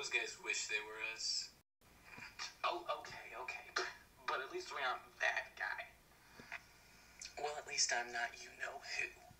those guys wish they were us. Oh, okay. But at least we aren't that guy. Well, at least I'm not you-know-who.